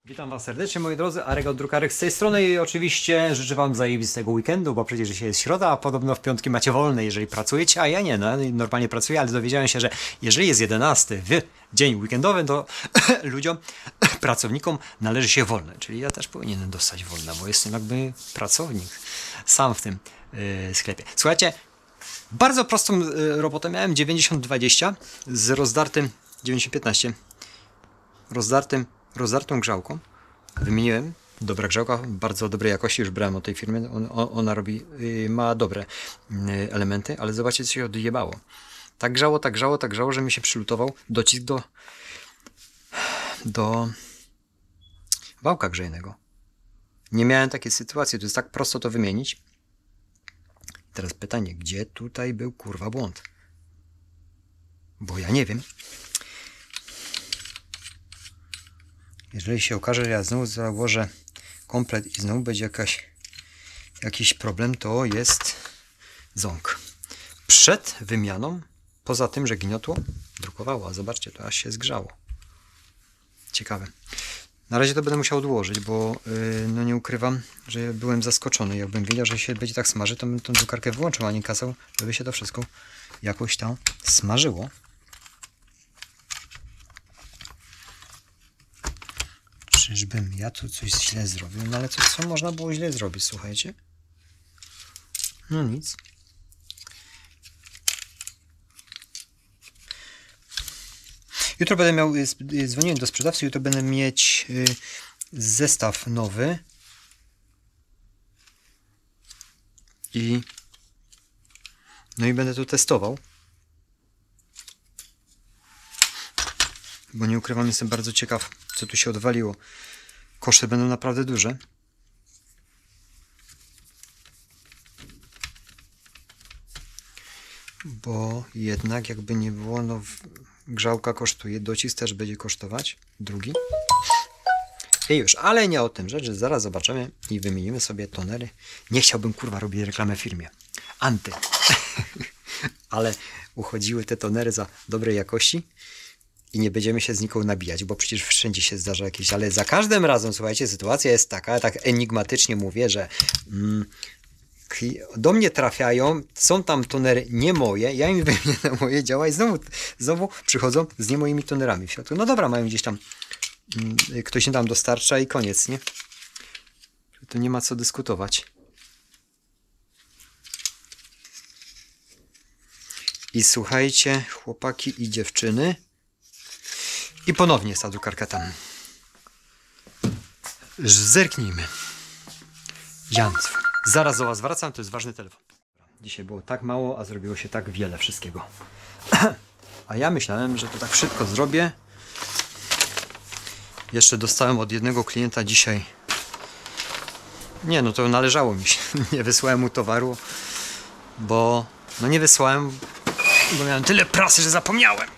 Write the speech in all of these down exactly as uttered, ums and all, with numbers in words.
Witam Was serdecznie, moi drodzy, Arek od Drukarek z tej strony i oczywiście życzę Wam zajebistego weekendu, bo przecież dzisiaj jest środa, a podobno w piątki macie wolne, jeżeli pracujecie, a ja nie, no, normalnie pracuję, ale dowiedziałem się, że jeżeli jest jedenasty w dzień weekendowy, to ludziom, pracownikom należy się wolne, czyli ja też powinienem dostać wolne, bo jestem jakby pracownik sam w tym yy, sklepie. Słuchajcie, bardzo prostą yy, robotę miałem, dziewięćdziesiąt dwadzieścia z rozdartym, dziewięćdziesiąt piętnaście, rozdartym rozdartą grzałką. Wymieniłem. Dobra grzałka, bardzo dobrej jakości, już brałem od tej firmy. On, ona robi, yy, ma dobre yy, elementy, ale zobaczcie, co się odjebało. Tak grzało, tak grzało, tak grzało, że mi się przylutował docisk do do wałka grzejnego. Nie miałem takiej sytuacji, to jest tak prosto to wymienić. Teraz pytanie, gdzie tutaj był kurwa błąd? Bo ja nie wiem. Jeżeli się okaże, że ja znowu założę komplet i znowu będzie jakaś, jakiś problem, to jest ząg. Przed wymianą, poza tym, że gniotło, drukowało, a zobaczcie, to aż się zgrzało. Ciekawe. Na razie to będę musiał odłożyć, bo yy, no nie ukrywam, że byłem zaskoczony. Jakbym wiedział, że się będzie tak smaży, to bym tą drukarkę wyłączył, a nie kazał, żeby się to wszystko jakoś tam smażyło. Czyżbym ja tu coś źle zrobił? No ale co, co można było źle zrobić, słuchajcie? No nic. Jutro będę miał, dzwoniłem do sprzedawcy, jutro będę mieć y, zestaw nowy. I no i będę tu testował. Bo nie ukrywam, jestem bardzo ciekaw, co tu się odwaliło. Koszty będą naprawdę duże. Bo jednak jakby nie było, no grzałka kosztuje, docisk też będzie kosztować. Drugi. I już, ale nie o tym rzecz, zaraz zobaczymy i wymienimy sobie tonery. Nie chciałbym kurwa robić reklamę firmie Anty. Ale uchodziły te tonery za dobrej jakości. I nie będziemy się z nikogo nabijać, bo przecież wszędzie się zdarza jakieś, ale za każdym razem, słuchajcie, sytuacja jest taka, tak enigmatycznie mówię, że mm, do mnie trafiają, są tam tonery nie moje, ja im wymienię moje działa i znowu, znowu przychodzą z nie moimi tonerami w środku. No dobra, mają gdzieś tam, mm, ktoś im tam dostarcza i koniec, nie? To nie ma co dyskutować. I słuchajcie, chłopaki i dziewczyny, i ponownie jest ta drukarka tam. Zerknijmy. Janc. Zaraz do Was wracam, to jest ważny telefon. Dzisiaj było tak mało, a zrobiło się tak wiele wszystkiego. A ja myślałem, że to tak szybko zrobię. Jeszcze dostałem od jednego klienta dzisiaj. Nie, no to należało mi się. Nie wysłałem mu towaru, bo no nie wysłałem, bo miałem tyle prasy, że zapomniałem.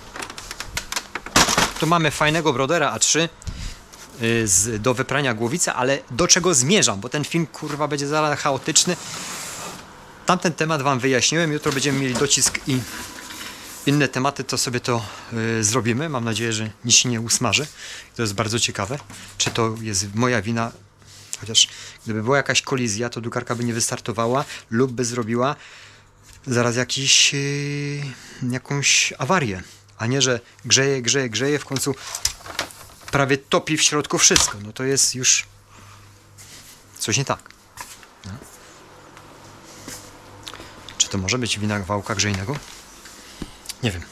Tu mamy fajnego Brodera A trzy yy, z, do wyprania głowicy, ale do czego zmierzam, bo ten film kurwa będzie zaraz chaotyczny. Tamten temat Wam wyjaśniłem, jutro będziemy mieli docisk i inne tematy, to sobie to yy, zrobimy. Mam nadzieję, że nic się nie usmaży. To jest bardzo ciekawe, czy to jest moja wina, chociaż gdyby była jakaś kolizja, to drukarka by nie wystartowała lub by zrobiła zaraz jakiś, yy, jakąś awarię. A nie, że grzeje, grzeje, grzeje, w końcu prawie topi w środku wszystko. No to jest już coś nie tak. No. Czy to może być wina wałka grzejnego? Nie wiem.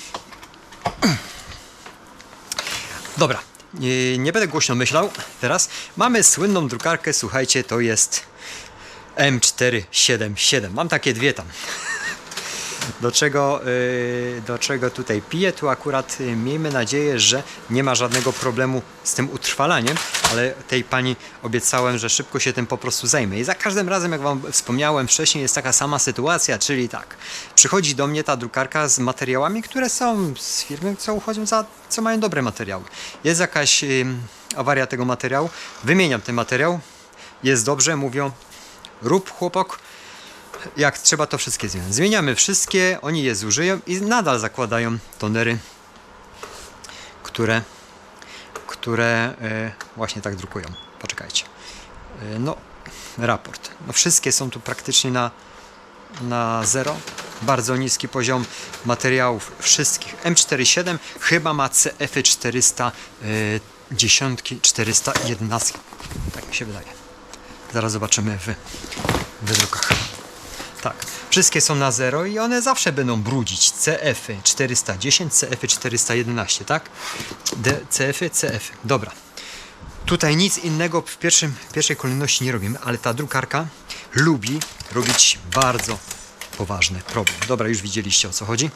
Dobra, nie, nie będę głośno myślał. Teraz mamy słynną drukarkę, słuchajcie, to jest M cztery siedem siedem. Mam takie dwie tam. Do czego, yy, do czego tutaj piję? Tu akurat yy, miejmy nadzieję, że nie ma żadnego problemu z tym utrwalaniem, ale tej pani obiecałem, że szybko się tym po prostu zajmę. I za każdym razem, jak Wam wspomniałem wcześniej, jest taka sama sytuacja, czyli tak, przychodzi do mnie ta drukarka z materiałami, które są z firmy, co uchodzą za, co mają dobre materiały. Jest jakaś yy, awaria tego materiału, wymieniam ten materiał, jest dobrze, mówią, rób chłopak, jak trzeba to wszystkie zmieniać. Zmieniamy wszystkie, oni je zużyją i nadal zakładają tonery, które które y, właśnie tak drukują. Poczekajcie. Y, no, raport. No, wszystkie są tu praktycznie na, na zero. Bardzo niski poziom materiałów wszystkich. M cztery siedem chyba ma C F czterysta dziesięć, czterysta jedenaście. Tak mi się wydaje. Zaraz zobaczymy w wydrukach. Tak, wszystkie są na zero i one zawsze będą brudzić. C F czterysta dziesięć, C F czterysta jedenaście, tak? D, C F, C F. Dobra. Tutaj nic innego w pierwszym, pierwszej kolejności nie robimy, ale ta drukarka lubi robić bardzo poważny problem. Dobra, już widzieliście, o co chodzi.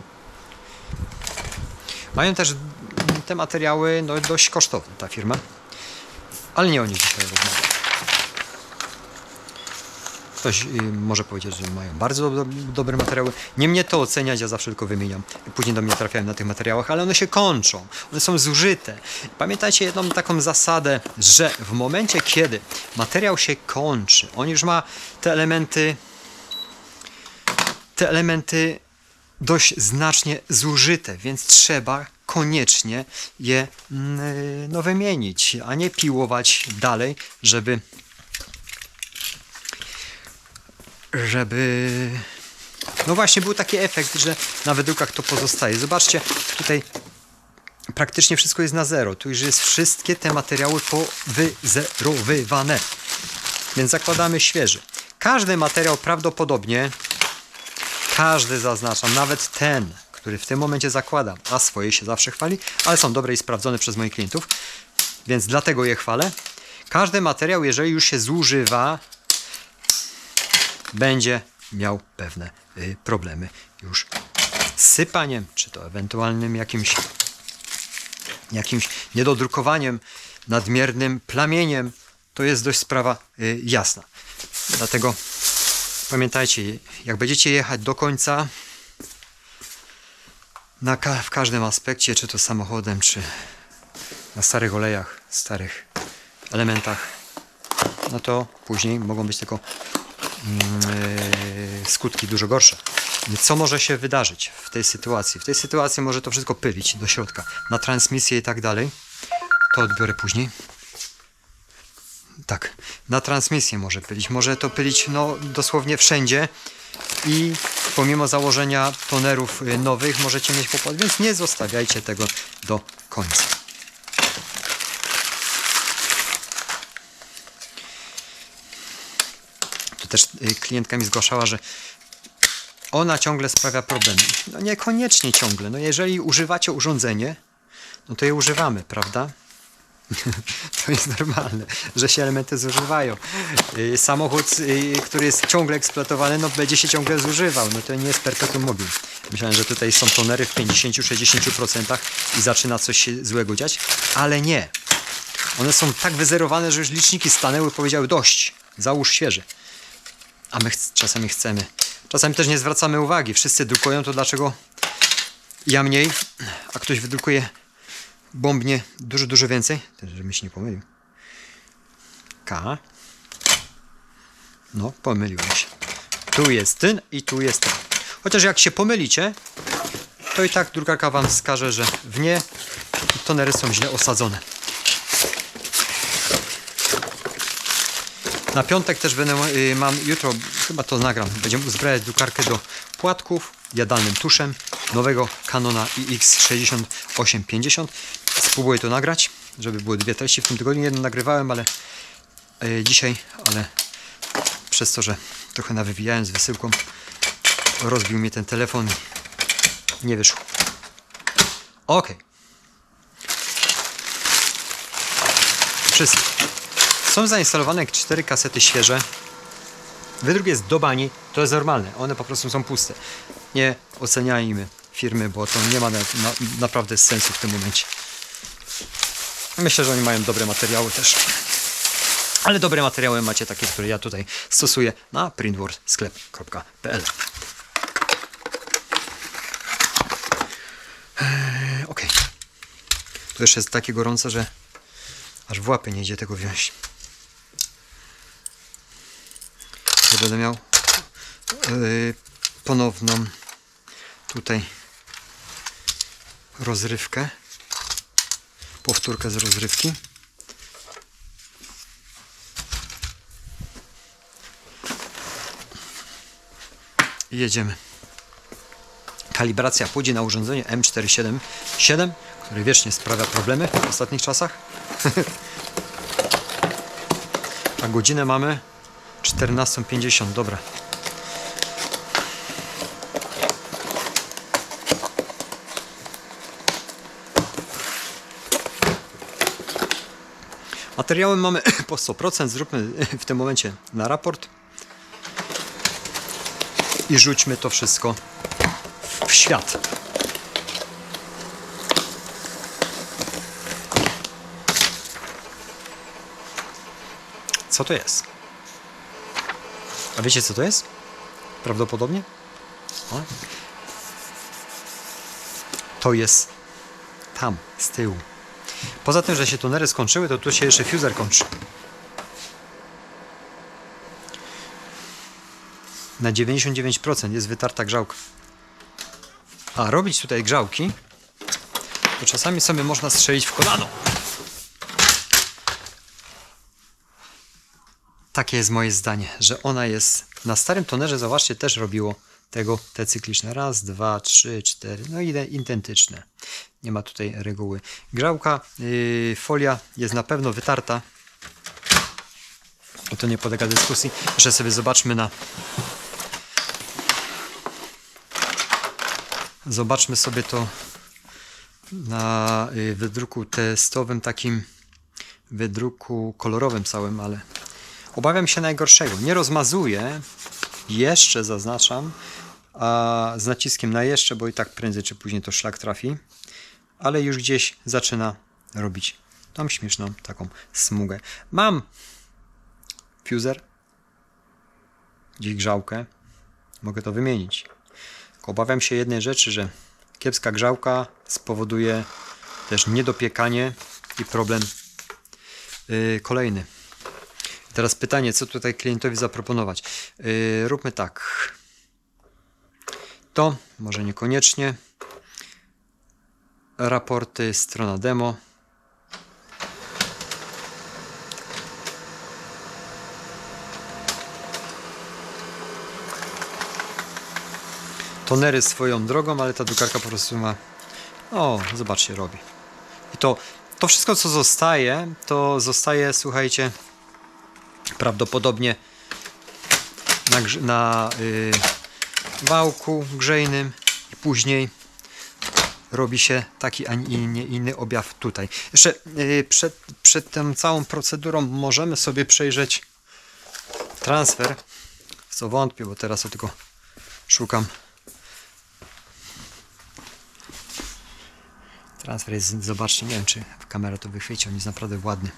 Mają też te materiały no, dość kosztowne, ta firma. Ale nie o nich dzisiaj rozmawiam. Ktoś y, może powiedzieć, że mają bardzo do, do, dobre materiały. Nie mnie to oceniać, ja zawsze tylko wymieniam. Później do mnie trafiają na tych materiałach, ale one się kończą. One są zużyte. Pamiętajcie jedną taką zasadę, że w momencie, kiedy materiał się kończy, on już ma te elementy te elementy dość znacznie zużyte, więc trzeba koniecznie je no, wymienić, a nie piłować dalej, żeby żeby no właśnie był taki efekt, że na wydrukach to pozostaje. Zobaczcie, tutaj praktycznie wszystko jest na zero. Tu już jest wszystkie te materiały powyzerowywane. Więc zakładamy świeży. Każdy materiał prawdopodobnie, każdy zaznaczam, nawet ten, który w tym momencie zakładam, a swoje się zawsze chwali, ale są dobre i sprawdzone przez moich klientów, więc dlatego je chwalę. Każdy materiał, jeżeli już się zużywa, będzie miał pewne y, problemy już z sypaniem, czy to ewentualnym jakimś, jakimś niedodrukowaniem, nadmiernym plamieniem. To jest dość sprawa y, jasna. Dlatego pamiętajcie, jak będziecie jechać do końca na ka w każdym aspekcie, czy to samochodem, czy na starych olejach, starych elementach, no to później mogą być tylko Yy, skutki dużo gorsze. Co może się wydarzyć w tej sytuacji? W tej sytuacji może to wszystko pylić do środka, na transmisję i tak dalej. To odbiorę później. Tak, na transmisję może pylić. Może to pylić no, dosłownie wszędzie i pomimo założenia tonerów nowych możecie mieć pokład, więc nie zostawiajcie tego do końca. Też klientka mi zgłaszała, że ona ciągle sprawia problemy. No niekoniecznie ciągle. No jeżeli używacie urządzenie, no to je używamy, prawda? To jest normalne, że się elementy zużywają. Samochód, który jest ciągle eksploatowany, no będzie się ciągle zużywał. No to nie jest perpetuum mobile. Myślałem, że tutaj są tonery w pięćdziesiąt do sześćdziesięciu procent i zaczyna coś się złego dziać, ale nie. One są tak wyzerowane, że już liczniki stanęły i powiedziały dość, załóż świeży. A my ch czasami chcemy. Czasami też nie zwracamy uwagi. Wszyscy drukują, to dlaczego ja mniej, a ktoś wydrukuje bombnie dużo, dużo więcej. Też, żebym się nie pomylił. K. No, pomyliłem się. Tu jest ten i tu jest ten. Chociaż jak się pomylicie, to i tak drukarka wam wskaże, że w nie tonery są źle osadzone. Na piątek też będę, y, mam, jutro chyba to nagram, będziemy uzbrajać drukarkę do płatków jadalnym tuszem nowego Canona I X sześćdziesiąt osiem pięćdziesiąt. Spróbuję to nagrać, żeby były dwie treści w tym tygodniu. Jedną nagrywałem, ale y, dzisiaj, ale przez to, że trochę nawywijałem z wysyłką, rozbił mnie ten telefon i nie wyszło. Ok. Wszystko. Są zainstalowane cztery kasety świeże. Wydruk jest do bani, to jest normalne. One po prostu są puste. Nie oceniajmy firmy, bo to nie ma na, na, naprawdę sensu w tym momencie. Myślę, że oni mają dobre materiały też. Ale dobre materiały macie takie, które ja tutaj stosuję na printworld sklep kropka p l. Eee, ok. To jeszcze jest takie gorące, że aż w łapy nie idzie tego wziąć. Ja będę miał yy, ponowną tutaj rozrywkę. powtórkę z rozrywki. I jedziemy. Kalibracja pójdzie na urządzenie M cztery siedem siedem, które wiecznie sprawia problemy w ostatnich czasach. A godzinę mamy czternasta pięćdziesiąt. Dobra. Materiały mamy po sto procent. Zróbmy w tym momencie na raport i rzućmy to wszystko w świat. Co to jest? A wiecie, co to jest? Prawdopodobnie? O. To jest tam, z tyłu. Poza tym, że się tonery skończyły, to tu się jeszcze fuser kończy. Na dziewięćdziesiąt dziewięć procent jest wytarta grzałka. A robić tutaj grzałki, to czasami sobie można strzelić w kolano. Takie jest moje zdanie, że ona jest na starym tonerze, zobaczcie, też robiło tego te cykliczne. Raz, dwa, trzy, cztery, no i identyczne. Nie ma tutaj reguły. Grzałka, yy, folia jest na pewno wytarta. I to nie podlega dyskusji. Jeszcze sobie zobaczmy na... Zobaczmy sobie to na yy, wydruku testowym, takim wydruku kolorowym całym, ale obawiam się najgorszego. Nie rozmazuję, jeszcze zaznaczam, a z naciskiem na jeszcze, bo i tak prędzej czy później to szlak trafi, ale już gdzieś zaczyna robić tą śmieszną taką smugę. Mam fuser, gdzieś grzałkę, mogę to wymienić. Tylko obawiam się jednej rzeczy, że kiepska grzałka spowoduje też niedopiekanie i problem yy, kolejny. Teraz pytanie, co tutaj klientowi zaproponować. Yy, róbmy tak. To, może niekoniecznie. Raporty, strona demo. Tonery swoją drogą, ale ta drukarka po prostu ma... O, zobaczcie, robi. I to, to wszystko, co zostaje, to zostaje, słuchajcie, prawdopodobnie na, na yy, wałku grzejnym i później robi się taki, a nie inny objaw tutaj. Jeszcze yy, przed, przed tą całą procedurą możemy sobie przejrzeć transfer, w co wątpię, bo teraz to tylko szukam. Transfer jest, zobaczcie, nie wiem, czy w kamerę to wychwyci, on jest naprawdę ładny.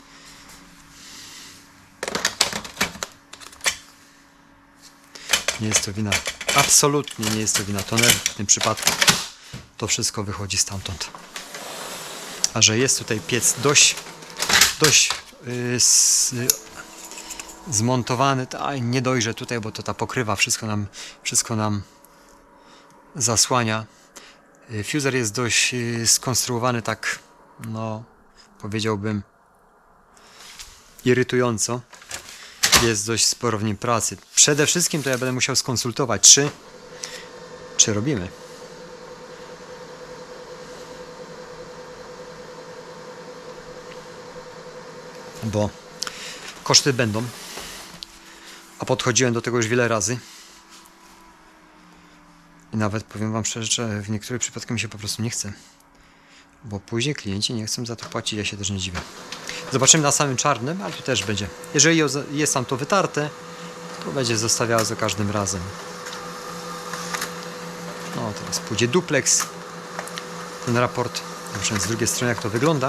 Nie jest to wina, absolutnie nie jest to wina toneru w tym przypadku. To wszystko wychodzi stamtąd. A że jest tutaj piec dość, dość yy, z, yy, zmontowany, to aj, nie dojrzę tutaj, bo to ta pokrywa wszystko nam, wszystko nam zasłania. Yy, fuser jest dość yy, skonstruowany tak, no powiedziałbym, irytująco. Jest dość sporo w nim pracy. Przede wszystkim to ja będę musiał skonsultować, czy, czy robimy. Bo koszty będą, a podchodziłem do tego już wiele razy i nawet powiem wam szczerze, że w niektórych przypadkach mi się po prostu nie chce, bo później klienci nie chcą za to płacić, ja się też nie dziwię. Zobaczymy na samym czarnym, ale tu też będzie. Jeżeli jest tam to wytarte, to będzie zostawiało za każdym razem. No teraz pójdzie duplex, ten raport, zobaczymy z drugiej strony, jak to wygląda.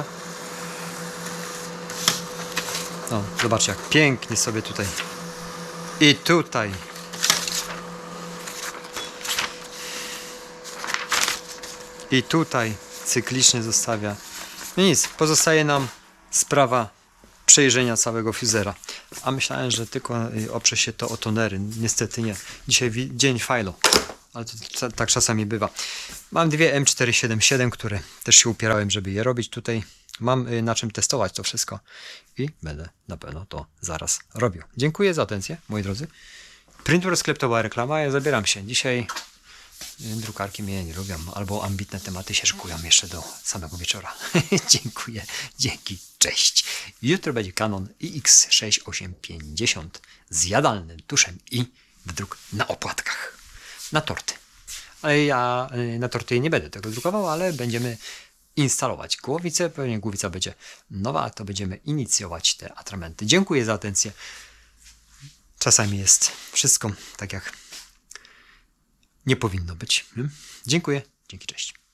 No, zobaczcie, jak pięknie sobie tutaj i tutaj i tutaj cyklicznie zostawia. No nic, pozostaje nam sprawa przejrzenia całego fuzera. A myślałem, że tylko oprze się to o tonery. Niestety nie. Dzisiaj dzień fajlo. Ale to tak czasami bywa. Mam dwie M cztery siedem siedem, które też się upierałem, żeby je robić tutaj. mam y, na czym testować to wszystko i będę na pewno to zaraz robił. Dziękuję za atencję, moi drodzy. Printworks to była reklama, ja zabieram się. Dzisiaj drukarki mnie nie lubią, albo ambitne tematy się szykują jeszcze do samego wieczora. Dziękuję, dzięki, cześć. Jutro będzie Canon I X sześć osiem pięćdziesiąt z jadalnym tuszem i wydruk na opłatkach, na torty. Ale ja na torty nie będę tego drukował, ale będziemy instalować głowicę, pewnie głowica będzie nowa, a to będziemy inicjować te atramenty. Dziękuję za atencję. Czasami jest wszystko tak, jak nie powinno być. Dziękuję. Dzięki, cześć.